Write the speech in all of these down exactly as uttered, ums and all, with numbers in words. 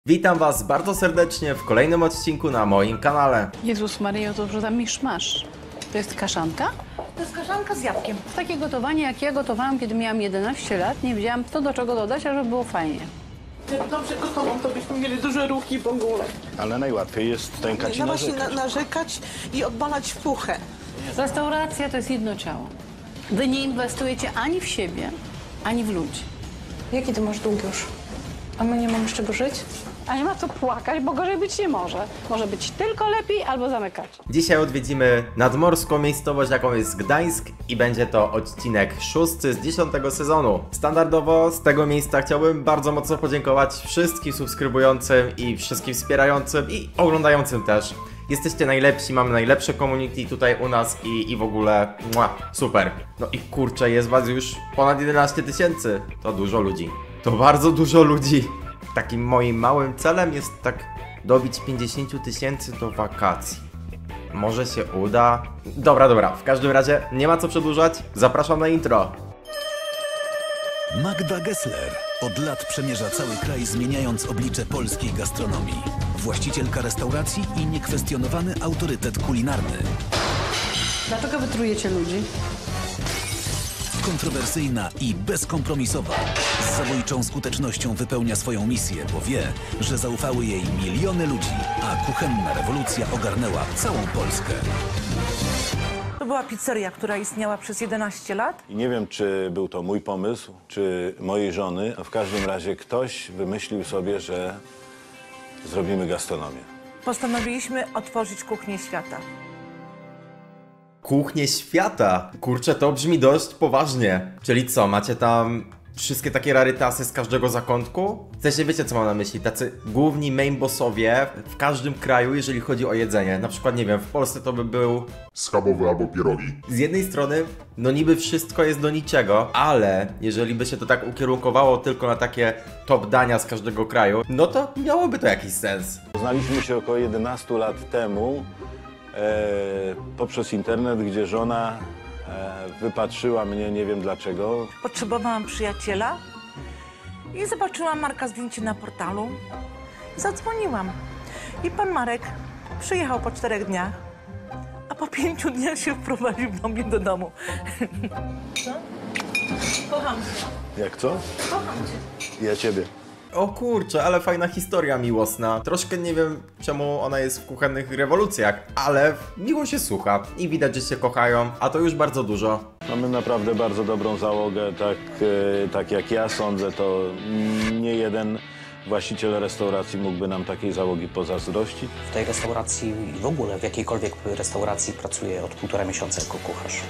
Witam Was bardzo serdecznie w kolejnym odcinku na moim kanale. Jezus Maryjo, to że tam miszmasz. To jest kaszanka? To jest kaszanka z jabłkiem. Takie gotowanie, jak ja gotowałam, kiedy miałam jedenaście lat, nie wiedziałam, co do czego dodać, a żeby było fajnie. Jak dobrze gotową, to byśmy mieli duże ruchy w ogóle. Ale najłatwiej jest stękać i No właśnie narzekać. na, narzekać i odbalać puchę. Restauracja to jest jedno ciało. Wy nie inwestujecie ani w siebie, ani w ludzi. Jaki ty masz dług już? A my nie mamy z czego żyć? A nie ma co płakać, bo gorzej być nie może. Może być tylko lepiej albo zamykać. Dzisiaj odwiedzimy nadmorską miejscowość, jaką jest Gdańsk, i będzie to odcinek szósty z dziesiątego sezonu. Standardowo z tego miejsca chciałbym bardzo mocno podziękować wszystkim subskrybującym i wszystkim wspierającym i oglądającym też. Jesteście najlepsi, mamy najlepsze community tutaj u nas i, i w ogóle mua, super. No i kurczę, jest was już ponad jedenaście tysięcy. To dużo ludzi. To bardzo dużo ludzi. Takim moim małym celem jest tak dobić pięćdziesiąt tysięcy do wakacji. Może się uda? Dobra, dobra, w każdym razie nie ma co przedłużać, zapraszam na intro. Magda Gessler od lat przemierza cały kraj, zmieniając oblicze polskiej gastronomii. Właścicielka restauracji i niekwestionowany autorytet kulinarny. Dlaczego wytrujecie ludzi? Kontrowersyjna i bezkompromisowa. Z zabójczą skutecznością wypełnia swoją misję, bo wie, że zaufały jej miliony ludzi, a kuchenna rewolucja ogarnęła całą Polskę. To była pizzeria, która istniała przez jedenaście lat. I nie wiem, czy był to mój pomysł, czy mojej żony. W każdym razie ktoś wymyślił sobie, że zrobimy gastronomię. Postanowiliśmy otworzyć kuchnię świata. Kuchnię świata. Kurczę, to brzmi dość poważnie. Czyli co, macie tam wszystkie takie rarytasy z każdego zakątku? W sensie wiecie, co mam na myśli? Tacy główni main bossowie w każdym kraju, jeżeli chodzi o jedzenie. Na przykład, nie wiem, w Polsce to by był schabowy albo pierogi. z jednej strony, no niby wszystko jest do niczego, ale jeżeli by się to tak ukierunkowało tylko na takie top dania z każdego kraju, no to miałoby to jakiś sens. Poznaliśmy się około jedenaście lat temu e, poprzez internet, gdzie żona e, wypatrzyła mnie, nie wiem dlaczego. Potrzebowałam przyjaciela i zobaczyłam Marka zdjęcie na portalu. Zadzwoniłam i pan Marek przyjechał po czterech dniach, a po pięciu dniach się wprowadził do mnie do domu. Co? Kocham cię. Jak co? Kocham cię. Ja ciebie. O kurczę, ale fajna historia miłosna. Troszkę nie wiem, czemu ona jest w kuchennych rewolucjach, ale miło się słucha i widać, że się kochają, a to już bardzo dużo. Mamy naprawdę bardzo dobrą załogę, tak, e, tak jak ja sądzę, to nie jeden właściciel restauracji mógłby nam takiej załogi pozazdrościć. W tej restauracji i w ogóle w jakiejkolwiek restauracji pracuję od półtora miesiąca jako kucharz.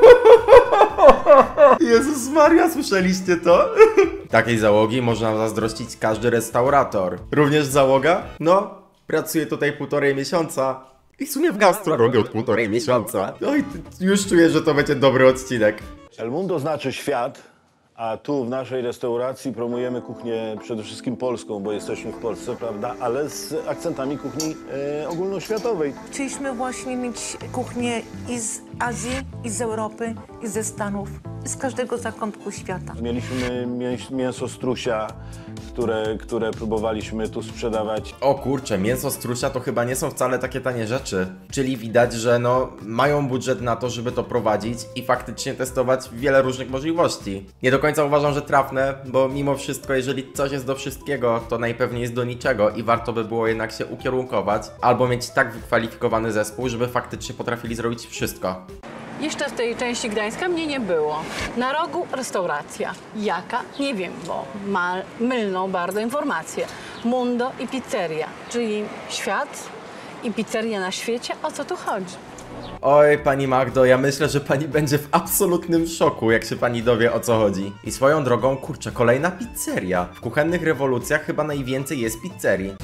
Jezus Maria, słyszeliście to? Takiej załogi można zazdrościć każdy restaurator. Również załoga? No, pracuję tutaj półtorej miesiąca. I w sumie w gastro robię od półtorej miesiąca. Oj, już czuję, że to będzie dobry odcinek. El Mundo znaczy świat, a tu w naszej restauracji promujemy kuchnię przede wszystkim polską, bo jesteśmy w Polsce, prawda, ale z akcentami kuchni e, ogólnoświatowej. Chcieliśmy właśnie mieć kuchnię i z Azji, i z Europy, i ze Stanów, i z każdego zakątku świata. Mieliśmy mięs mięso strusia, które, które próbowaliśmy tu sprzedawać. O kurczę, mięso strusia to chyba nie są wcale takie tanie rzeczy. Czyli widać, że no mają budżet na to, żeby to prowadzić i faktycznie testować wiele różnych możliwości. Nie do końca uważam, że trafne, bo mimo wszystko, jeżeli coś jest do wszystkiego, to najpewniej jest do niczego i warto by było jednak się ukierunkować albo mieć tak wykwalifikowany zespół, żeby faktycznie potrafili zrobić wszystko. Jeszcze w tej części Gdańska mnie nie było. Na rogu restauracja. Jaka? Nie wiem, bo ma mylną bardzo informację. Mundo i pizzeria, czyli świat i pizzeria na świecie. O co tu chodzi? Oj, pani Magdo, ja myślę, że pani będzie w absolutnym szoku, jak się pani dowie, o co chodzi. I swoją drogą, kurczę, kolejna pizzeria. W kuchennych rewolucjach chyba najwięcej jest pizzerii.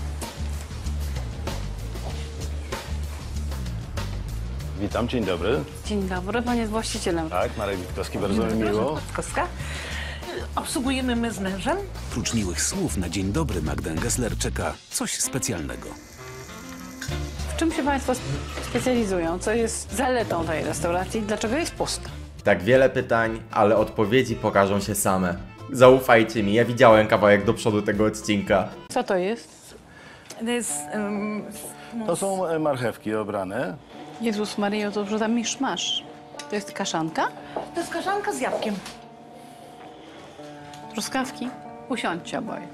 Witam, dzień dobry. Dzień dobry, pan jest właścicielem. Tak, Marek Witkowski, bardzo mi miło. Kostka. Obsługujemy my z mężem. Prócz miłych słów na dzień dobry Magdę Gessler czeka coś specjalnego. W czym się państwo specjalizują? Co jest zaletą tej restauracji? Dlaczego jest pusta? Tak wiele pytań, ale odpowiedzi pokażą się same. Zaufajcie mi, ja widziałem kawałek do przodu tego odcinka. Co to jest? To jest... Um, To są e, marchewki obrane. Jezus Maryjo, to że tam miszmasz. To jest kaszanka? to jest kaszanka z jabłkiem. Truskawki? Usiądźcie oboje.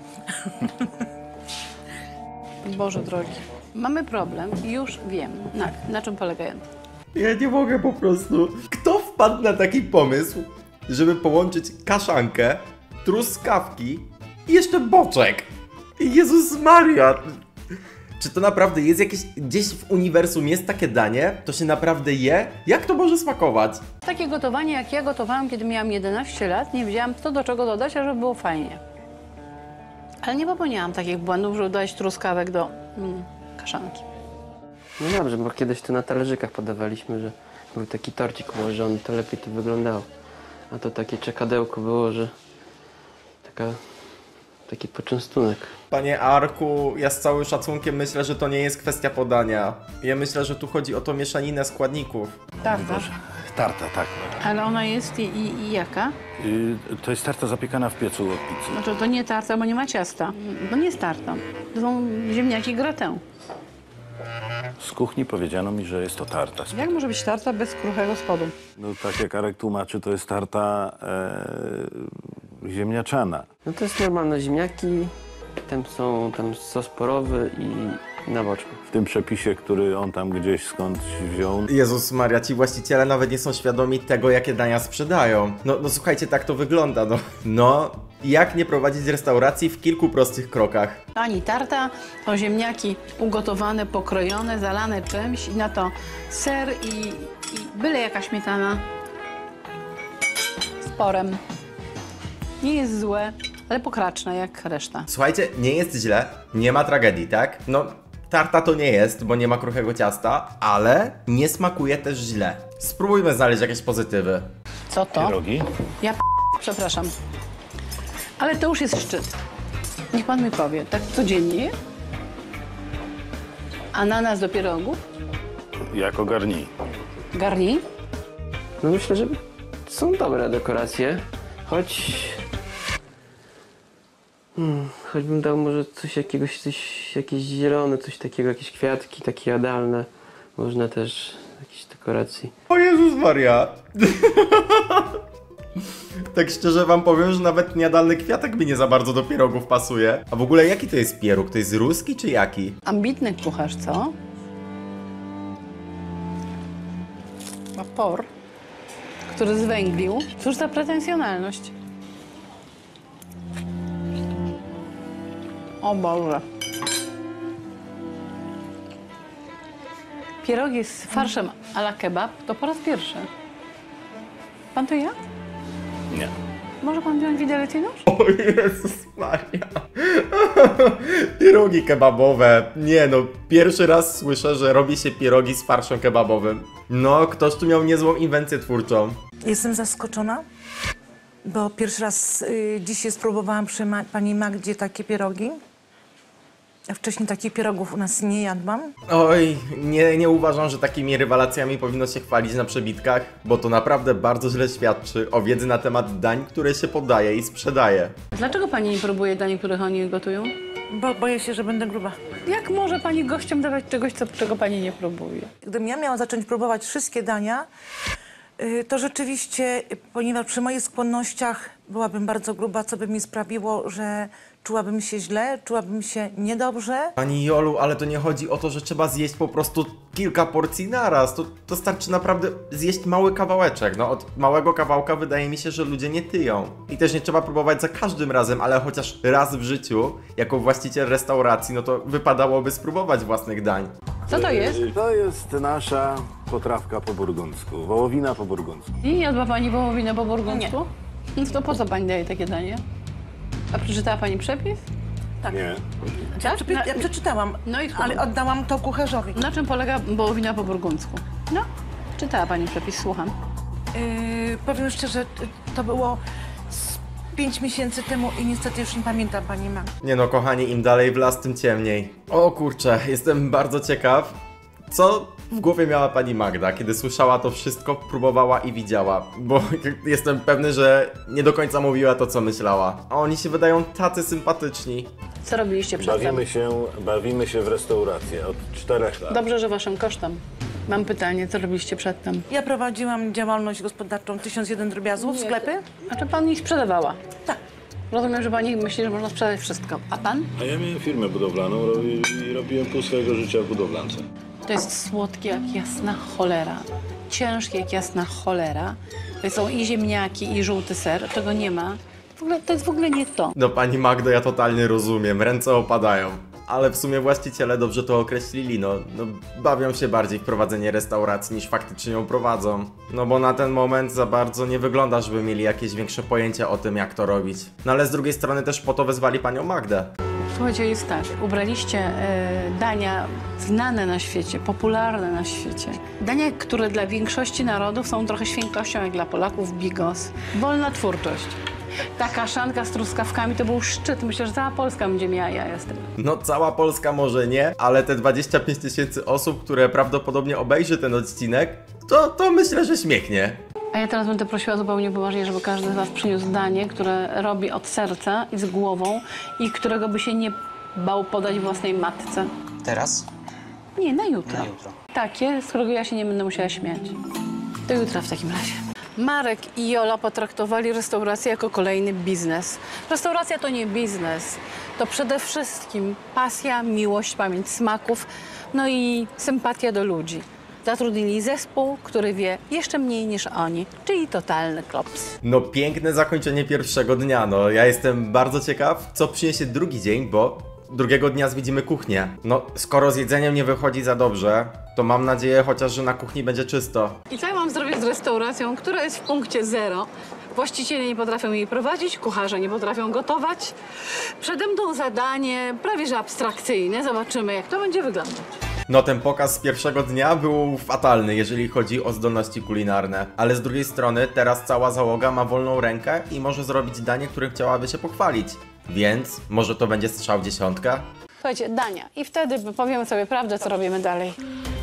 Boże drogi. Mamy problem i już wiem, na, na czym polegają. Ja nie mogę po prostu. Kto wpadł na taki pomysł, żeby połączyć kaszankę, truskawki i jeszcze boczek? Jezus Maria! Czy to naprawdę jest jakieś... Gdzieś w uniwersum jest takie danie? To się naprawdę je? Jak to może smakować? Takie gotowanie, jak ja gotowałam, kiedy miałam jedenaście lat, nie wiedziałam, co do czego dodać, a żeby było fajnie. Ale nie popełniałam takich błędów, żeby dodać truskawek do mm, kaszanki. No dobrze, bo kiedyś to na talerzykach podawaliśmy, że był taki torcik ułożony, to lepiej to wyglądało. A to takie czekadełko było, że taka, taki poczęstunek. Panie Arku, ja z całym szacunkiem myślę, że to nie jest kwestia podania. Ja myślę, że tu chodzi o tą mieszaninę składników. Tarta. Tarta, tak. Ale ona jest i, i, i jaka? Y, to jest tarta zapiekana w piecu od pizzy. No to, to nie tarta, bo nie ma ciasta. To nie jest tarta. To są ziemniaki gratin. Z kuchni powiedziano mi, że jest to tarta. Jak może być tarta bez kruchego spodu? No tak jak Arek tłumaczy, to jest tarta e, ziemniaczana. No to jest normalne ziemniaki, tam są tam sos porowy i na boczku. W tym przepisie, który on tam gdzieś skądś wziął. Jezus Maria, ci właściciele nawet nie są świadomi tego, jakie dania sprzedają. No, no słuchajcie, tak to wygląda, no. No, jak nie prowadzić restauracji w kilku prostych krokach? Ani tarta, to ziemniaki ugotowane, pokrojone, zalane czymś i na to ser i, i byle jaka śmietana z porem. Nie jest złe, ale pokraczne jak reszta. Słuchajcie, nie jest źle, nie ma tragedii, tak? No, tarta to nie jest, bo nie ma kruchego ciasta, ale nie smakuje też źle. Spróbujmy znaleźć jakieś pozytywy. Co to? Pierogi. Ja p... przepraszam. Ale to już jest szczyt. Niech pan mi powie, tak codziennie? Ananas do pierogów? Jako garni. Garni? No myślę, że są dobre dekoracje, choć... Hmm, choćbym dał może coś jakiegoś, coś, jakieś zielone, coś takiego, jakieś kwiatki takie jadalne. Można też jakieś dekoracji. O Jezus Maria! Tak szczerze wam powiem, że nawet jadalny kwiatek mi nie za bardzo do pierogów pasuje. A w ogóle jaki to jest pieróg? To jest ruski czy jaki? Ambitny kucharz, co? Ma por, który zwęglił. Cóż za pretensjonalność. O Boże. Pierogi z farszem a la kebab to po raz pierwszy. Pan to jadł? Nie. Może pan wziąć widelec i nóż? O Jezus Maria. Pierogi kebabowe. Nie no, pierwszy raz słyszę, że robi się pierogi z farszem kebabowym. No, ktoś tu miał niezłą inwencję twórczą. Jestem zaskoczona, bo pierwszy raz y, dzisiaj spróbowałam przy ma pani Magdzie takie pierogi. Ja wcześniej takich pierogów u nas nie jadłam. Oj, nie, nie uważam, że takimi rewelacjami powinno się chwalić na przebitkach, bo to naprawdę bardzo źle świadczy o wiedzy na temat dań, które się podaje i sprzedaje. Dlaczego pani nie próbuje dań, których oni gotują? Bo boję się, że będę gruba. Jak może pani gościom dawać czegoś, co, czego pani nie próbuje? Gdybym ja miała zacząć próbować wszystkie dania, y, to rzeczywiście, ponieważ przy moich skłonnościach byłabym bardzo gruba, co by mi sprawiło, że czułabym się źle, czułabym się niedobrze. Pani Jolu, ale to nie chodzi o to, że trzeba zjeść po prostu kilka porcji naraz. To, to starczy naprawdę zjeść mały kawałeczek. No od małego kawałka wydaje mi się, że ludzie nie tyją. I też nie trzeba próbować za każdym razem, ale chociaż raz w życiu, jako właściciel restauracji, no to wypadałoby spróbować własnych dań. Co to jest? To jest nasza potrawka po burgundzku. Wołowina po burgundzku. Nie jadła pani wołowinę po burgundzku? Nie. To po co pani daje takie danie? A przeczytała pani przepis? Tak. Nie. Tak? Przepi- Na, ja przeczytałam, no i słucham. ale oddałam to kucharzowi. Na czym polega wołowina po burgundzku? No, czytała pani przepis, słucham. Yy, powiem szczerze, to było z pięć miesięcy temu i niestety już nie pamiętam pani ma. Nie no, kochani, im dalej w las, tym ciemniej. O kurczę, jestem bardzo ciekaw, co w głowie miała pani Magda, kiedy słyszała to wszystko, próbowała i widziała? Bo jestem pewny, że nie do końca mówiła to, co myślała. A oni się wydają tacy sympatyczni. Co robiliście przedtem? Bawimy się, bawimy się w restaurację od czterech lat. Dobrze, że waszym kosztem. Mam pytanie, co robiliście przedtem? Ja prowadziłam działalność gospodarczą tysiąc jeden drobiazgów, sklepy. A czy pani ich sprzedawała? Tak. Rozumiem, że pani myśli, że można sprzedać wszystko. A pan? A ja miałem firmę budowlaną robi, i robiłem pół swojego życia w budowlance. To jest słodkie jak jasna cholera. Ciężkie jak jasna cholera. To są i ziemniaki, i żółty ser. Czego nie ma. W ogóle, to jest w ogóle nie to. No pani Magdo, ja totalnie rozumiem, ręce opadają. Ale w sumie właściciele dobrze to określili, no, no bawią się bardziej w prowadzenie restauracji niż faktycznie ją prowadzą. No bo na ten moment za bardzo nie wygląda, żeby mieli jakieś większe pojęcie o tym, jak to robić. No ale z drugiej strony też po to wezwali panią Magdę. Słuchajcie, jest tak, ubraliście e, dania znane na świecie, popularne na świecie. Dania, które dla większości narodów są trochę świętością, jak dla Polaków bigos. Wolna twórczość. Ta kaszanka z truskawkami to był szczyt. Myślę, że cała Polska będzie miała, ja jestem. No cała Polska może nie, ale te dwadzieścia pięć tysięcy osób, które prawdopodobnie obejrzy ten odcinek, to, to myślę, że śmiechnie. A ja teraz będę prosiła zupełnie poważnie, żeby każdy z was przyniósł danie, które robi od serca i z głową i którego by się nie bał podać własnej matce. Teraz? Nie, na jutro. Na jutro. Takie, z którego ja się nie będę musiała śmiać. Do jutra w takim razie. Marek i Jola potraktowali restaurację jako kolejny biznes. Restauracja to nie biznes. To przede wszystkim pasja, miłość, pamięć smaków, no i sympatia do ludzi. Zatrudnili zespół, który wie jeszcze mniej niż oni, czyli totalny klops. No piękne zakończenie pierwszego dnia, no ja jestem bardzo ciekaw, co przyniesie drugi dzień, bo drugiego dnia zwiedzimy kuchnię. No skoro z jedzeniem nie wychodzi za dobrze, to mam nadzieję chociaż, że na kuchni będzie czysto. I co ja mam zrobić z restauracją, która jest w punkcie zero? Właściciele nie potrafią jej prowadzić, kucharze nie potrafią gotować. Przede mną zadanie prawie że abstrakcyjne. Zobaczymy, jak to będzie wyglądać. No ten pokaz z pierwszego dnia był fatalny, jeżeli chodzi o zdolności kulinarne. Ale z drugiej strony teraz cała załoga ma wolną rękę i może zrobić danie, którym chciałaby się pochwalić. Więc może to będzie strzał dziesiątka? Słuchajcie, dania. I wtedy powiemy sobie prawdę, co robimy dalej.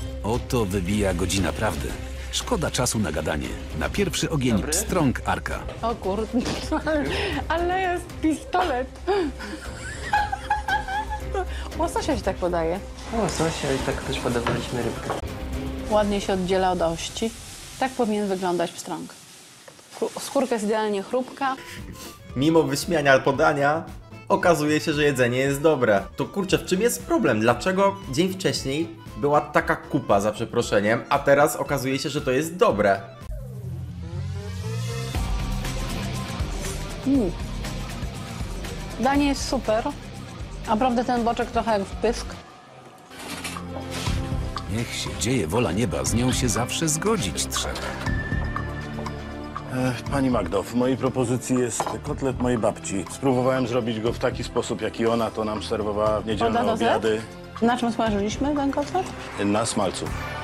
Oto wybija godzina prawdy. Szkoda czasu na gadanie. Na pierwszy ogień pstrąg Arka. O kurde, ale, ale jest pistolet. Łososia się tak podaje. Łososia i tak też podawaliśmy rybkę. Ładnie się oddziela od ości. Tak powinien wyglądać pstrąg. Skórka jest idealnie chrupka. Mimo wyśmiania podania, okazuje się, że jedzenie jest dobre. To kurczę, w czym jest problem? Dlaczego dzień wcześniej była taka kupa, za przeproszeniem, a teraz okazuje się, że to jest dobre? Mm. Danie jest super. Naprawdę ten boczek trochę jak w pysk. Niech się dzieje wola nieba, z nią się zawsze zgodzić trzeba. E, Pani Magdo, w mojej propozycji jest kotlet mojej babci. Spróbowałem zrobić go w taki sposób, jaki ona to nam serwowała w niedzielne Od A do Z? obiady Na czym smażyliśmy ten kotlet? na smalcu.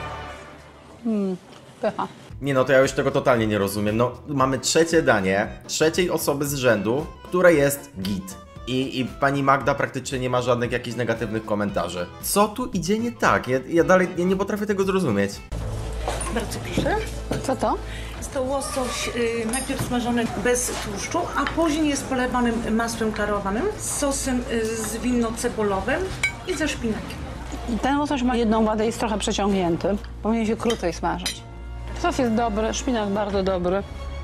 Pycha. Nie no, to ja już tego totalnie nie rozumiem. No, mamy trzecie danie trzeciej osoby z rzędu, które jest git. I, I pani Magda praktycznie nie ma żadnych jakichś negatywnych komentarzy. Co tu idzie nie tak? Ja, ja dalej ja nie potrafię tego zrozumieć. Bardzo proszę. Co to? Jest to łosoś y, najpierw smażony bez tłuszczu, a później jest polewany masłem klarowanym, z sosem y, z winno-cebulowym i ze szpinakiem. Ten łosoś ma jedną wadę, jest trochę przeciągnięty. Powinien się krócej smażyć. Sos jest dobry, szpinak bardzo dobry.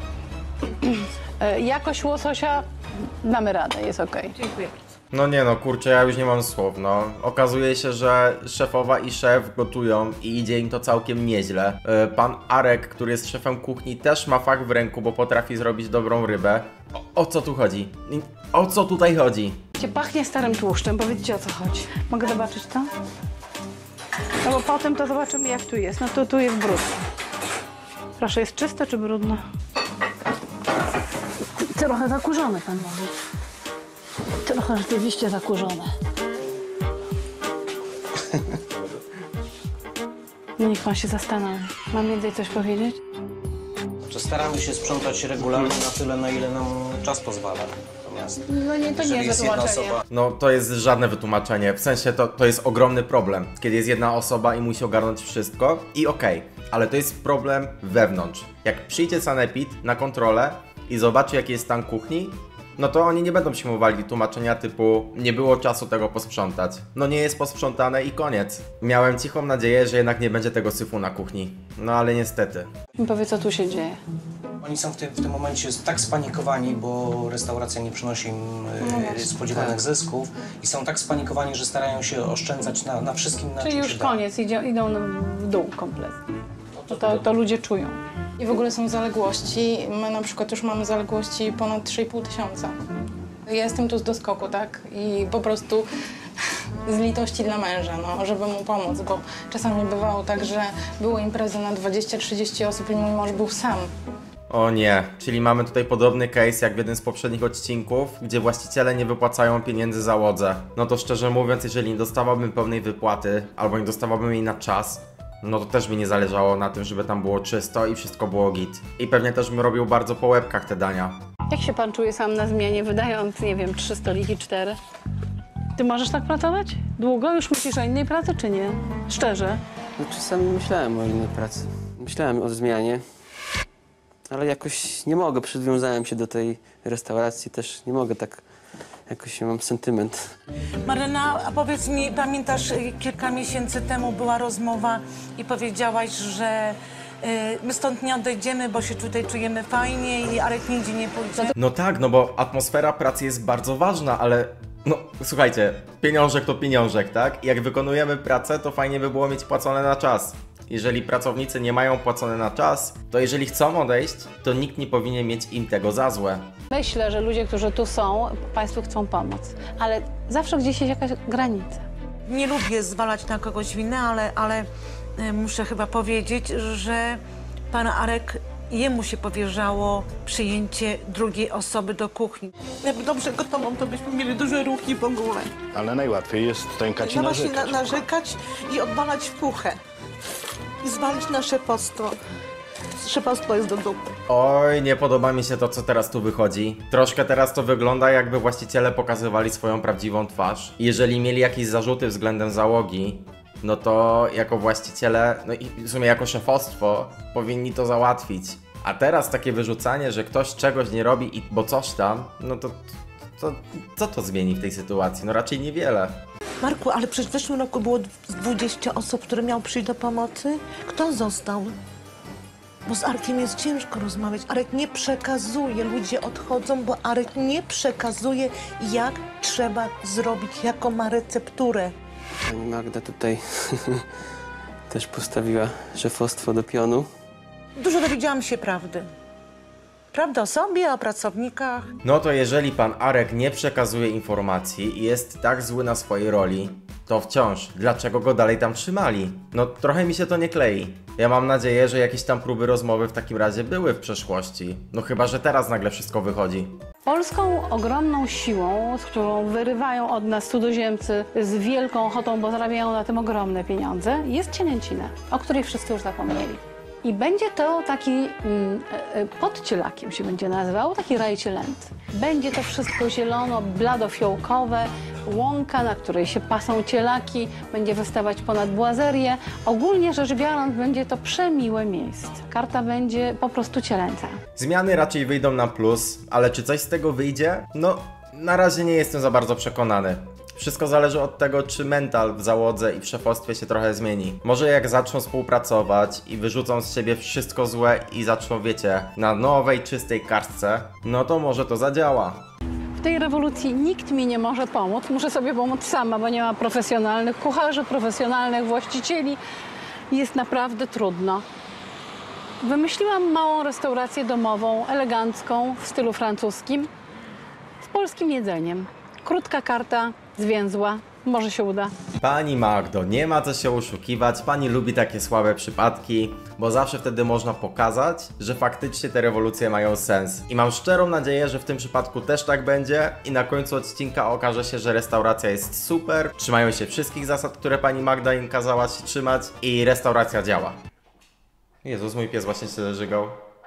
E, Jakość łososia damy radę, jest okej. Dziękuję. No nie no, kurczę, ja już nie mam słów, no. Okazuje się, że szefowa i szef gotują i idzie im to całkiem nieźle. Yy, Pan Arek, który jest szefem kuchni, też ma fach w ręku, bo potrafi zrobić dobrą rybę. O, o co tu chodzi? O co tutaj chodzi? Pachnie starym tłuszczem, powiedzcie o co chodzi. Mogę zobaczyć to? No bo potem to zobaczymy jak tu jest. No to tu jest brudno. Proszę, jest czyste czy brudne? Trochę zakurzone, pan mówi. Trochę rzeczywiście zakurzone. No niech pan się zastanowi. Mam więcej coś powiedzieć? Że staramy się sprzątać regularnie na tyle, na ile nam czas pozwala. Natomiast natomiast No nie, to nie jeżeli jest jest jedna wytłumaczenie. osoba, No to jest żadne wytłumaczenie, w sensie to, to jest ogromny problem, kiedy jest jedna osoba i musi ogarnąć wszystko i okej, ale to jest problem wewnątrz. Jak przyjdzie sanepid na kontrolę i zobaczy jaki jest stan kuchni, no to oni nie będą przyjmowali tłumaczenia typu nie było czasu tego posprzątać. No nie jest posprzątane i koniec. Miałem cichą nadzieję, że jednak nie będzie tego syfu na kuchni. No ale niestety. Powiedz, co tu się dzieje. oni są w tym, w tym momencie tak spanikowani, bo restauracja nie przynosi im e, spodziewanych zysków i są tak spanikowani, że starają się oszczędzać na, na wszystkim, na Czyli czym już się da. koniec, idzie, idą w dół kompletnie. To, to, to ludzie czują. I w ogóle są zaległości. My na przykład już mamy zaległości ponad trzy i pół tysiąca. Ja jestem tu z doskoku, tak? I po prostu z litości dla męża, no, żeby mu pomóc, bo czasami bywało tak, że były imprezy na dwadzieścia trzydzieści osób i mój mąż był sam. O nie, czyli mamy tutaj podobny case jak w jednym z poprzednich odcinków, gdzie właściciele nie wypłacają pieniędzy załodze. No to szczerze mówiąc, jeżeli nie dostawałbym pełnej wypłaty, albo nie dostawałbym jej na czas, no to też mi nie zależało na tym, żeby tam było czysto i wszystko było git. I pewnie też bym robił bardzo po łebkach te dania. Jak się pan czuje sam na zmianie, wydając, nie wiem, trzy stoliki, cztery? Ty możesz tak pracować? Długo? Już myślisz o innej pracy, czy nie? Szczerze? No, czasami myślałem o innej pracy. Myślałem o zmianie, ale jakoś nie mogę. Przywiązałem się do tej restauracji, też nie mogę tak, jakoś mam sentyment. Marlena, a powiedz mi, pamiętasz, y, kilka miesięcy temu była rozmowa i powiedziałaś, że y, my stąd nie odejdziemy, bo się tutaj czujemy fajnie i Arek nigdzie nie pójdzie. No tak, no bo atmosfera pracy jest bardzo ważna, ale no słuchajcie, pieniążek to pieniążek, tak? I jak wykonujemy pracę, to fajnie by było mieć płacone na czas. Jeżeli pracownicy nie mają płacone na czas, to jeżeli chcą odejść, to nikt nie powinien mieć im tego za złe. Myślę, że ludzie, którzy tu są, państwu chcą pomóc, ale zawsze gdzieś jest jakaś granica. Nie lubię zwalać na kogoś winę, ale, ale y, muszę chyba powiedzieć, że pan Arek, jemu się powierzało przyjęcie drugiej osoby do kuchni. Jakby dobrze gotową, to byśmy mieli duże ruchy w ogóle. Ale najłatwiej jest stękać i No właśnie, na, narzekać. narzekać i odwalać w puchę. I zwalić na szefostwo. Szefostwo jest do dupy. Oj, nie podoba mi się to, co teraz tu wychodzi. Troszkę teraz to wygląda, jakby właściciele pokazywali swoją prawdziwą twarz. Jeżeli mieli jakieś zarzuty względem załogi, no to jako właściciele, no i w sumie jako szefostwo, powinni to załatwić. A teraz takie wyrzucanie, że ktoś czegoś nie robi, i bo coś tam, no to, to co to zmieni w tej sytuacji? No raczej niewiele. Marku, ale przecież w zeszłym roku było dwadzieścia osób, które miały przyjść do pomocy. Kto został? Bo z Arkiem jest ciężko rozmawiać. Arek nie przekazuje, ludzie odchodzą, bo Arek nie przekazuje, jak trzeba zrobić, jaką ma recepturę. Pani Magda tutaj też postawiła szefostwo do pionu. Dużo dowiedziałam się prawdy. Prawda o sobie, o pracownikach. No to jeżeli pan Arek nie przekazuje informacji i jest tak zły na swojej roli, to wciąż, dlaczego go dalej tam trzymali? No trochę mi się to nie klei. Ja mam nadzieję, że jakieś tam próby rozmowy w takim razie były w przeszłości. No chyba, że teraz nagle wszystko wychodzi. Polską ogromną siłą, z którą wyrywają od nas cudzoziemcy z wielką ochotą, bo zarabiają na tym ogromne pieniądze, jest cielęcina, o której wszyscy już zapomnieli. I będzie to taki, mm, e, pod cielakiem się będzie nazywał, taki raj cielęcy. Będzie to wszystko zielono, bladofiołkowe, łąka, na której się pasą cielaki, będzie wystawać ponad błazerię. Ogólnie rzecz biorąc, będzie to przemiłe miejsce. Karta będzie po prostu cielęca. Zmiany raczej wyjdą na plus, ale czy coś z tego wyjdzie? No, na razie nie jestem za bardzo przekonany. Wszystko zależy od tego, czy mental w załodze i w szefostwie się trochę zmieni. Może jak zaczną współpracować i wyrzucą z siebie wszystko złe i zaczną, wiecie, na nowej, czystej kartce, no to może to zadziała. W tej rewolucji nikt mi nie może pomóc. Muszę sobie pomóc sama, bo nie ma profesjonalnych kucharzy, profesjonalnych właścicieli. Jest naprawdę trudno. Wymyśliłam małą restaurację domową, elegancką, w stylu francuskim, z polskim jedzeniem. Krótka karta, zwięzła, może się uda. Pani Magdo, nie ma co się oszukiwać, pani lubi takie słabe przypadki, bo zawsze wtedy można pokazać, że faktycznie te rewolucje mają sens. I mam szczerą nadzieję, że w tym przypadku też tak będzie i na końcu odcinka okaże się, że restauracja jest super, trzymają się wszystkich zasad, które pani Magda im kazała się trzymać i restauracja działa. Jezus, mój pies właśnie się żygał.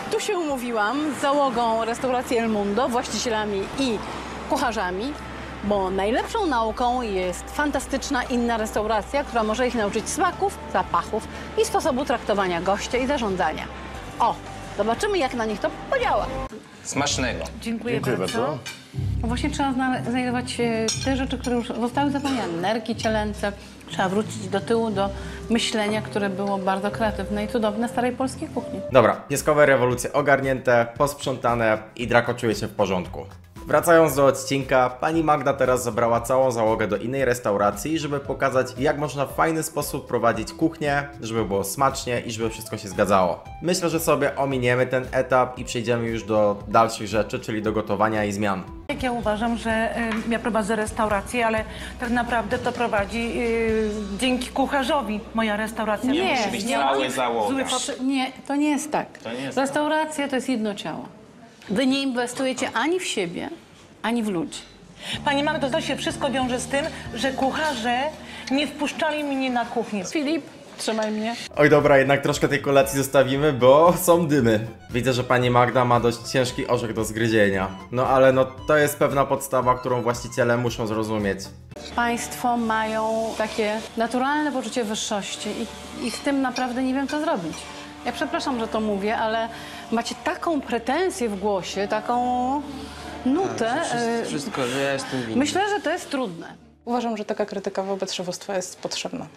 Tu się umówiłam z załogą restauracji El Mundo, właścicielami i kucharzami, bo najlepszą nauką jest fantastyczna inna restauracja, która może ich nauczyć smaków, zapachów i sposobu traktowania gościa i zarządzania. O, zobaczymy, jak na nich to podziała. Smacznego. Dziękuję, Dziękuję bardzo. bardzo. No właśnie trzeba zna- znajdować e, te rzeczy, które już zostały zapomniane. Nerki cielęce. Trzeba wrócić do tyłu, do myślenia, które było bardzo kreatywne i cudowne starej polskiej kuchni. Dobra, pieskowe rewolucje ogarnięte, posprzątane i Draco czuje się w porządku. Wracając do odcinka, pani Magda teraz zabrała całą załogę do innej restauracji, żeby pokazać, jak można w fajny sposób prowadzić kuchnię, żeby było smacznie i żeby wszystko się zgadzało. Myślę, że sobie ominiemy ten etap i przejdziemy już do dalszych rzeczy, czyli do gotowania i zmian. Jak ja uważam, że y, ja prowadzę restaurację, ale tak naprawdę to prowadzi y, dzięki kucharzowi moja restauracja. Nie, Musi być nie. cały załoga. Zły Przy- Nie, to nie jest tak. To nie jest Restauracja to jest jedno ciało. Wy nie inwestujecie ani w siebie, ani w ludzi. Pani Magdo, to się wszystko wiąże z tym, że kucharze nie wpuszczali mnie na kuchnię. Filip, trzymaj mnie. Oj dobra, jednak troszkę tej kolacji zostawimy, bo są dymy. Widzę, że pani Magda ma dość ciężki orzech do zgryzienia. No ale no to jest pewna podstawa, którą właściciele muszą zrozumieć. Państwo mają takie naturalne poczucie wyższości i, i z tym naprawdę nie wiem, co zrobić. Ja przepraszam, że to mówię, ale macie taką pretensję w głosie, taką nutę. Wszystko, y, wszystko, że ja jestem winny. Myślę, że to jest trudne. Uważam, że taka krytyka wobec szefostwa jest potrzebna,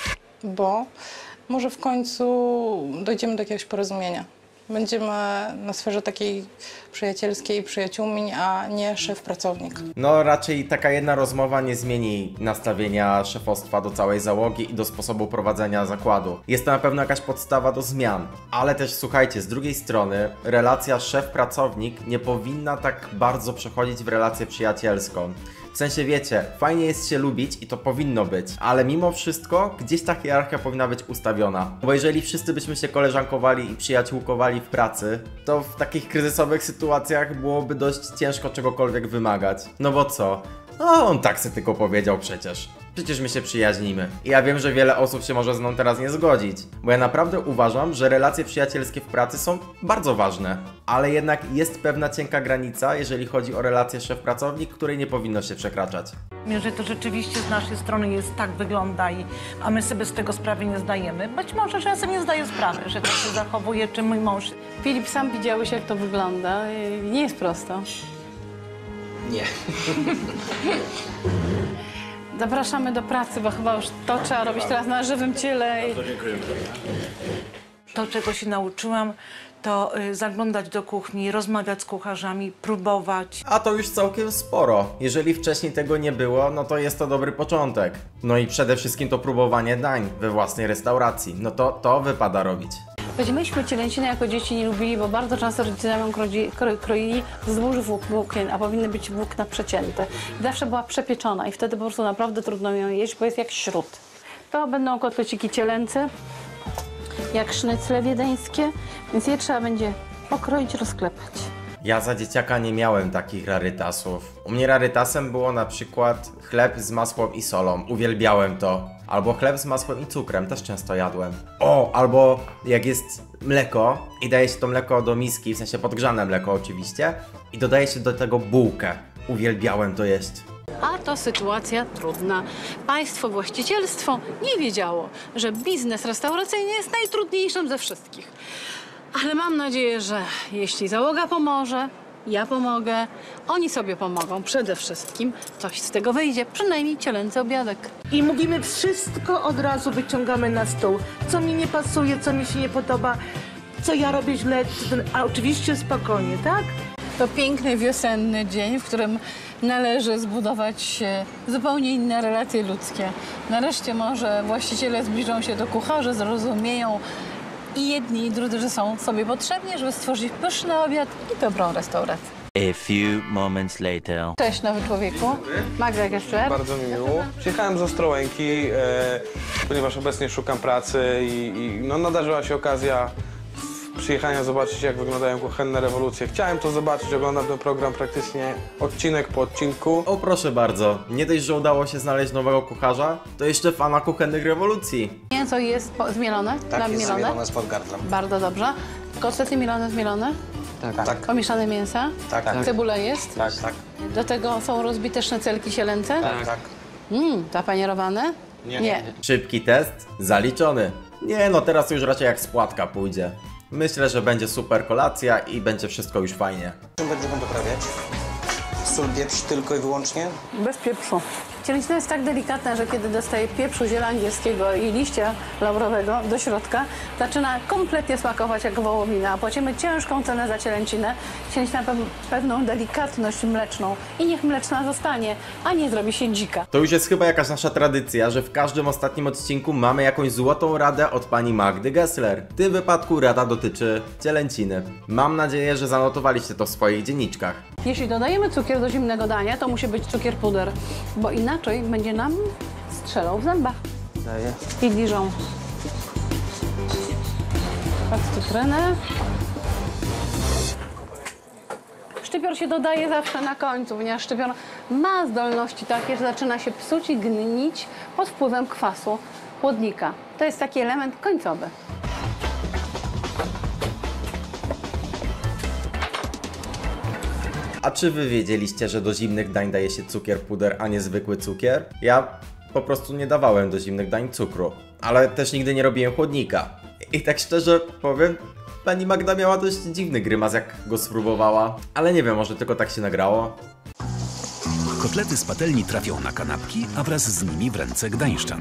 bo może w końcu dojdziemy do jakiegoś porozumienia. Będziemy na sferze takiej przyjacielskiej, przyjaciółmi, a nie szef-pracownik. No raczej taka jedna rozmowa nie zmieni nastawienia szefostwa do całej załogi i do sposobu prowadzenia zakładu. Jest to na pewno jakaś podstawa do zmian. Ale też słuchajcie, z drugiej strony relacja szef-pracownik nie powinna tak bardzo przechodzić w relację przyjacielską. W sensie wiecie, fajnie jest się lubić i to powinno być, ale mimo wszystko gdzieś ta hierarchia powinna być ustawiona. Bo jeżeli wszyscy byśmy się koleżankowali i przyjaciółkowali w pracy, to w takich kryzysowych sytuacjach byłoby dość ciężko czegokolwiek wymagać. No bo co? No on tak se tylko powiedział przecież. Przecież my się przyjaźnimy. I ja wiem, że wiele osób się może z mną teraz nie zgodzić, bo ja naprawdę uważam, że relacje przyjacielskie w pracy są bardzo ważne. Ale jednak jest pewna cienka granica, jeżeli chodzi o relację szef-pracownik, której nie powinno się przekraczać. Że to rzeczywiście z naszej strony jest tak wygląda, i, a my sobie z tego sprawy nie zdajemy. Być może, że ja sobie nie zdaję sprawy, że tak się zachowuje, czy mój mąż. Filip, sam widziałeś, jak to wygląda. Nie jest prosto. Nie. Zapraszamy do pracy, bo chyba już to trzeba robić teraz na żywym ciele. I... To, czego się nauczyłam, to y, zaglądać do kuchni, rozmawiać z kucharzami, próbować. A to już całkiem sporo. Jeżeli wcześniej tego nie było, no to jest to dobry początek. No i przede wszystkim to próbowanie dań we własnej restauracji. No to to wypada robić. Choć myśmy cielęciny jako dzieci nie lubili, bo bardzo często rodzice nam kroi, kroili wzdłuż włókien, a powinny być włókna przecięte. I zawsze była przepieczona i wtedy po prostu naprawdę trudno ją jeść, bo jest jak śród. To będą kotleciki cielęce, jak sznycle wiedeńskie, więc je trzeba będzie pokroić, rozklepać. Ja za dzieciaka nie miałem takich rarytasów. U mnie rarytasem było na przykład chleb z masłem i solą. Uwielbiałem to. Albo chleb z masłem i cukrem, też często jadłem. O, albo jak jest mleko i daje się to mleko do miski, w sensie podgrzane mleko oczywiście, i dodaje się do tego bułkę. Uwielbiałem to jeść. A to sytuacja trudna. Państwo właścicielstwo nie wiedziało, że biznes restauracyjny jest najtrudniejszym ze wszystkich. Ale mam nadzieję, że jeśli załoga pomoże, ja pomogę, oni sobie pomogą przede wszystkim, coś z tego wyjdzie, przynajmniej cielęcy obiadek. I mówimy wszystko od razu, wyciągamy na stół. Co mi nie pasuje, co mi się nie podoba, co ja robię źle, a oczywiście spokojnie, tak? To piękny wiosenny dzień, w którym należy zbudować zupełnie inne relacje ludzkie. Nareszcie może właściciele zbliżą się do kucharzy, zrozumieją i jedni i drudzy, że są sobie potrzebni, żeby stworzyć pyszny obiad i dobrą restaurację. A few moments later. Cześć, nowy człowieku. Magda jeszcze. Bardzo mi miło. Przyjechałem z Ostrołęki, e, ponieważ obecnie szukam pracy i, i no, nadarzyła się okazja przyjechania zobaczyć, jak wyglądają kuchenne rewolucje. Chciałem to zobaczyć, oglądam ten program praktycznie odcinek po odcinku. O proszę bardzo, nie dość, że udało się znaleźć nowego kucharza, to jeszcze fana kuchennych rewolucji. Mięso jest po- zmielone? Tak, jest nadmielone? zmielone z podgardlem. Bardzo dobrze. Kotlety mielone, zmielone? Tak. Tak. Pomieszane mięsa? Tak, tak. Cebula jest? Tak, tak. Do tego są rozbite sznycelki sielęce? Tak, tak. Mmm, zapanierowane? Nie. Nie. Szybki test zaliczony. Nie no, teraz już raczej jak z płatka pójdzie. Myślę, że będzie super kolacja i będzie wszystko już fajnie. Czym będziemy doprawiać? Sól, pieprz tylko i wyłącznie? Bez pieprzu. Cielęcina jest tak delikatna, że kiedy dostaje pieprzu, ziela angielskiego i liścia laurowego do środka, zaczyna kompletnie smakować jak wołowina. A płacimy ciężką cenę za cielęcinę. Cielęcina ma pewną delikatność mleczną i niech mleczna zostanie, a nie zrobi się dzika. To już jest chyba jakaś nasza tradycja, że w każdym ostatnim odcinku mamy jakąś złotą radę od pani Magdy Gessler. W tym wypadku rada dotyczy cielęciny. Mam nadzieję, że zanotowaliście to w swoich dzienniczkach. Jeśli dodajemy cukier do zimnego dania, to musi być cukier puder, bo inaczej będzie nam strzelał w zębach Daję. i liżą. Tak, cytrynę. Szczypior się dodaje zawsze na końcu, ponieważ szczypior ma zdolności takie, że zaczyna się psuć i gnić pod wpływem kwasu chłodnika. To jest taki element końcowy. A czy wy wiedzieliście, że do zimnych dań daje się cukier puder, a nie zwykły cukier? Ja po prostu nie dawałem do zimnych dań cukru, ale też nigdy nie robiłem chłodnika. I tak szczerze powiem, pani Magda miała dość dziwny grymas, jak go spróbowała, ale nie wiem, może tylko tak się nagrało. Kotlety z patelni trafią na kanapki, a wraz z nimi w ręce gdańszczan.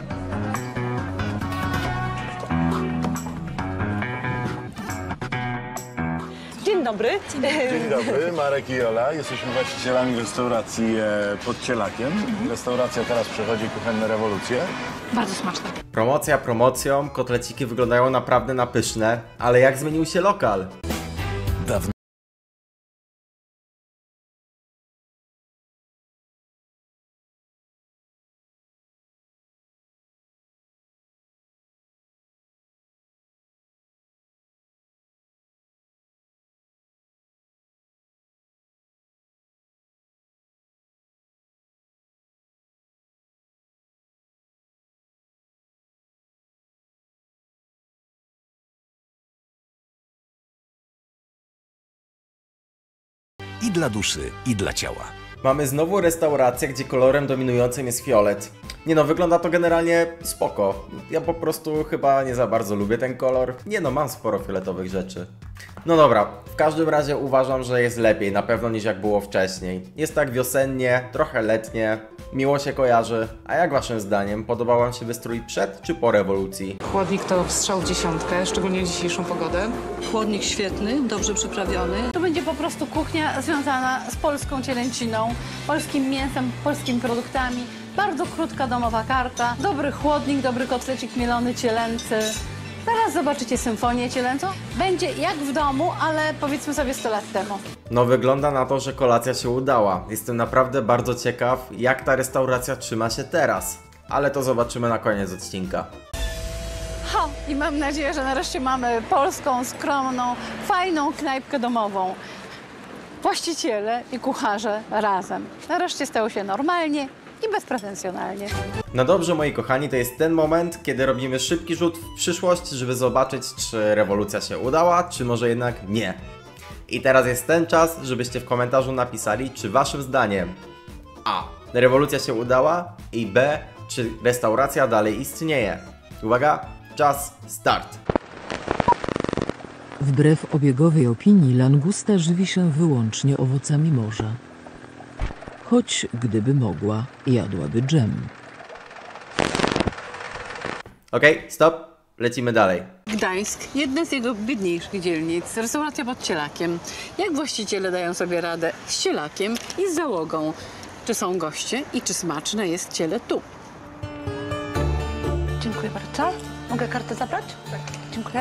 Dzień dobry. Dzień dobry, Marek i Jola. Jesteśmy właścicielami restauracji e, pod Cielakiem. Restauracja teraz przechodzi kuchenne rewolucje. Bardzo smaczne. Promocja promocją, kotleciki wyglądają naprawdę na pyszne, ale jak zmienił się lokal? Dawno i dla duszy, i dla ciała. Mamy znowu restaurację, gdzie kolorem dominującym jest fiolet. Nie no, wygląda to generalnie spoko. Ja po prostu chyba nie za bardzo lubię ten kolor. Nie no, mam sporo fioletowych rzeczy. No dobra, w każdym razie uważam, że jest lepiej na pewno niż jak było wcześniej. Jest tak wiosennie, trochę letnie, miło się kojarzy. A jak waszym zdaniem, podobał wam się wystrój przed czy po rewolucji? Chłodnik to strzał w dziesiątkę, szczególnie w dzisiejszą pogodę. Chłodnik świetny, dobrze przyprawiony. To będzie po prostu kuchnia związana z polską cielęciną, polskim mięsem, polskimi produktami. Bardzo krótka domowa karta, dobry chłodnik, dobry kotlecik mielony cielęcy. Zaraz zobaczycie symfonię cielęcą. Będzie jak w domu, ale powiedzmy sobie sto lat temu. No wygląda na to, że kolacja się udała. Jestem naprawdę bardzo ciekaw, jak ta restauracja trzyma się teraz. Ale to zobaczymy na koniec odcinka. Ha! I mam nadzieję, że nareszcie mamy polską, skromną, fajną knajpkę domową. Właściciele i kucharze razem. Nareszcie stało się normalnie i bezpretensjonalnie. No dobrze, moi kochani, to jest ten moment, kiedy robimy szybki rzut w przyszłość, żeby zobaczyć, czy rewolucja się udała, czy może jednak nie. I teraz jest ten czas, żebyście w komentarzu napisali, czy waszym zdaniem A. Rewolucja się udała i B. Czy restauracja dalej istnieje. Uwaga, czas, start. Wbrew obiegowej opinii langusta żywi się wyłącznie owocami morza. Choć gdyby mogła, jadłaby dżem. Okej, okay, stop, lecimy dalej. Gdańsk, jedna z jego biedniejszych dzielnic, restauracja pod Cielakiem. Jak właściciele dają sobie radę z cielakiem i z załogą? Czy są goście i czy smaczne jest ciele tu? Dziękuję bardzo. Mogę kartę zabrać? Tak. Dziękuję.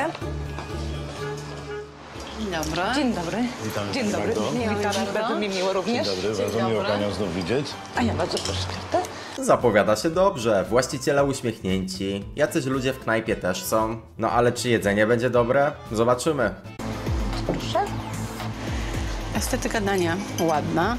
Dzień dobry. Dzień dobry. Witam. Dzień dobry. Witam, bardzo mi miło również. Dzień dobry, bardzo miło Panią znów widzieć. A ja bardzo proszę kartę. Zapowiada się dobrze, właściciele uśmiechnięci, jacyś ludzie w knajpie też są. No ale czy jedzenie będzie dobre? Zobaczymy. Proszę. Estetyka dania ładna.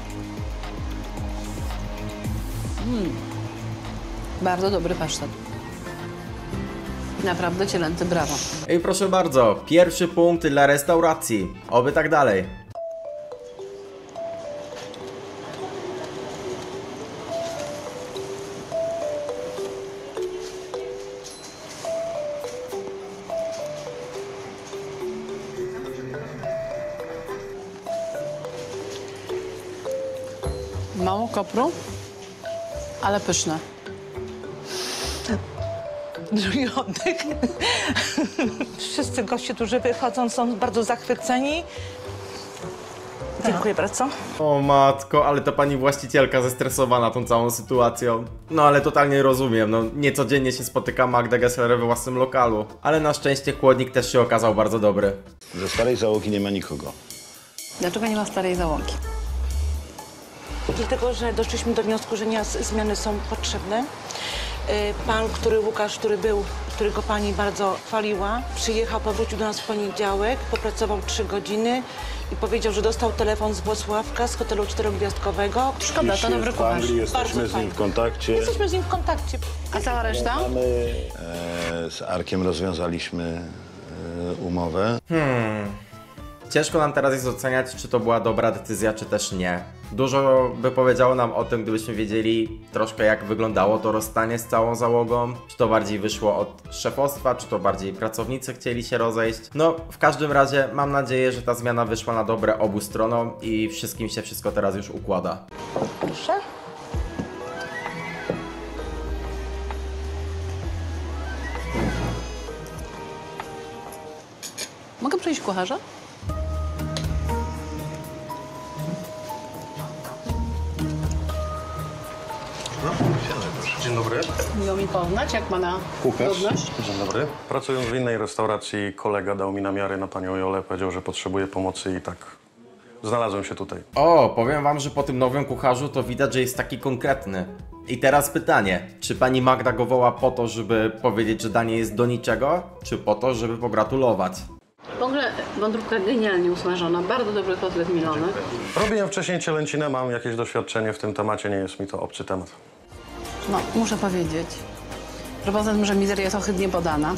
Mm. Bardzo dobry pasztet. Naprawdę cielęty, brawo. I proszę bardzo, pierwszy punkt dla restauracji. Oby tak dalej. Mało kopru, ale pyszne. Drugi oddech. Wszyscy goście, którzy wychodzą, są bardzo zachwyceni. Dziękuję bardzo. O matko, ale ta pani właścicielka zestresowana tą całą sytuacją. No ale totalnie rozumiem, no niecodziennie się spotyka Magda Gessler we własnym lokalu. Ale na szczęście chłodnik też się okazał bardzo dobry. Ze starej załogi nie ma nikogo. Dlaczego nie ma starej załogi? Dlatego, że doszliśmy do wniosku, że nie zmiany są potrzebne. Pan, który Łukasz, który był, którego pani bardzo chwaliła, przyjechał, powrócił do nas w poniedziałek, popracował trzy godziny i powiedział, że dostał telefon z Włocławka, z hotelu czterogwiazdkowego. Szkoda, to dobry W Anglii kucharz. jesteśmy z nim w kontakcie. Jesteśmy z nim w kontakcie. A cała reszta? My e, z Arkiem rozwiązaliśmy e, umowę. Hmm. Ciężko nam teraz jest oceniać, czy to była dobra decyzja, czy też nie. Dużo by powiedziało nam o tym, gdybyśmy wiedzieli troszkę, jak wyglądało to rozstanie z całą załogą. Czy to bardziej wyszło od szefostwa, czy to bardziej pracownicy chcieli się rozejść. No, w każdym razie mam nadzieję, że ta zmiana wyszła na dobre obu stronom i wszystkim się wszystko teraz już układa. Proszę. Mogę przyjść kucharza? Dzień dobry. Miło mi poznać, jak pana Kucharz. godność. Dzień dobry. Pracując w innej restauracji, kolega dał mi namiary na panią Jolę, powiedział, że potrzebuje pomocy i tak znalazłem się tutaj. O, powiem wam, że po tym nowym kucharzu to widać, że jest taki konkretny. I teraz pytanie, czy pani Magda go woła po to, żeby powiedzieć, że danie jest do niczego, czy po to, żeby pogratulować? W ogóle wątróbka genialnie usmażona, bardzo dobry kotlet milony. Robiłem wcześniej cielęcinę, mam jakieś doświadczenie w tym temacie, nie jest mi to obcy temat. No, muszę powiedzieć, że poza tym, że mizeria jest ohydnie podana,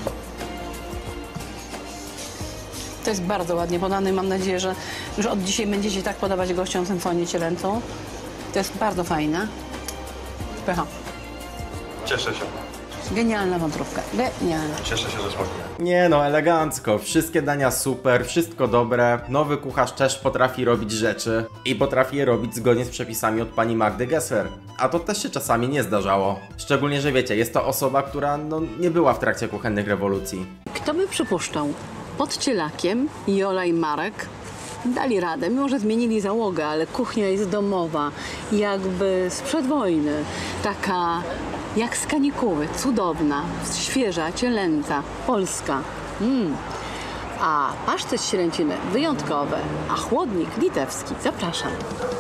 to jest bardzo ładnie podane i mam nadzieję, że już od dzisiaj będziecie tak podawać gościom symfonię cielęcą. To jest bardzo fajne. Pycha. Cieszę się. Genialna wątróbka, genialna. Cieszę się, że smakuje. Nie no, elegancko, wszystkie dania super, wszystko dobre, nowy kucharz też potrafi robić rzeczy i potrafi je robić zgodnie z przepisami od pani Magdy Gessler. A to też się czasami nie zdarzało. Szczególnie, że wiecie, jest to osoba, która no, nie była w trakcie kuchennych rewolucji. Kto by przypuszczał? Pod cielakiem Jola i Marek dali radę, mimo że zmienili załogę, ale kuchnia jest domowa, jakby sprzed wojny, taka jak z kanikuły, cudowna, świeża, cielęca, polska. Mm. A pasztet z cielęciny wyjątkowe, a chłodnik litewski. Zapraszam.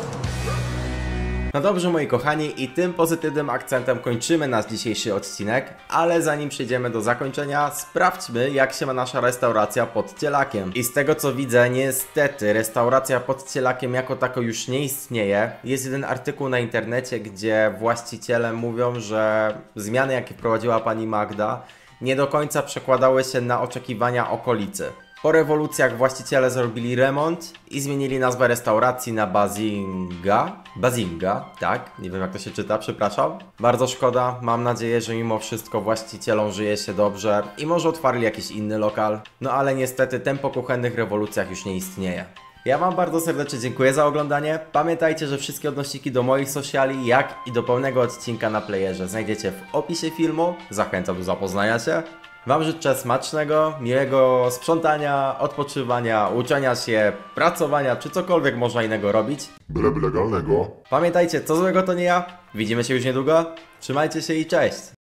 No dobrze, moi kochani, i tym pozytywnym akcentem kończymy nasz dzisiejszy odcinek, ale zanim przejdziemy do zakończenia, sprawdźmy, jak się ma nasza restauracja pod cielakiem. I z tego co widzę, niestety, restauracja pod cielakiem jako tako już nie istnieje. Jest jeden artykuł na internecie, gdzie właściciele mówią, że zmiany, jakie wprowadziła pani Magda, nie do końca przekładały się na oczekiwania okolicy. Po rewolucjach właściciele zrobili remont i zmienili nazwę restauracji na Bazinga. Bazinga, tak, nie wiem jak to się czyta, przepraszam. Bardzo szkoda, mam nadzieję, że mimo wszystko właścicielom żyje się dobrze i może otwarli jakiś inny lokal. No ale niestety tempo kuchennych rewolucjach już nie istnieje. Ja wam bardzo serdecznie dziękuję za oglądanie. Pamiętajcie, że wszystkie odnośniki do moich sociali, jak i do pełnego odcinka na playerze znajdziecie w opisie filmu. Zachęcam do zapoznania się. Wam życzę smacznego, miłego sprzątania, odpoczywania, uczenia się, pracowania, czy cokolwiek można innego robić. Byle legalnego. Pamiętajcie, co złego to nie ja. Widzimy się już niedługo. Trzymajcie się i cześć!